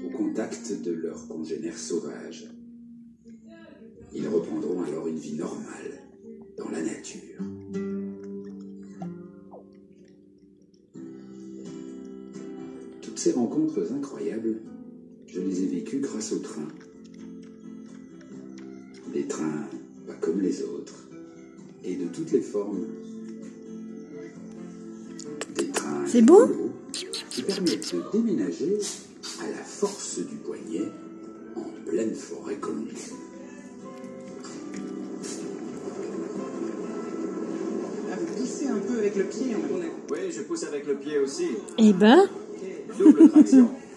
au contact de leurs congénères sauvages. Ils reprendront alors une vie normale dans la nature. Toutes ces rencontres incroyables, je les ai vécues grâce au train. Des trains pas comme les autres, et de toutes les formes. Des trains C'est beau qui permettent de déménager à la force du poignet en pleine forêt colombienne. Vous poussez un peu avec le pied. Oui, je pousse avec le pied aussi. Eh ben, Double traction.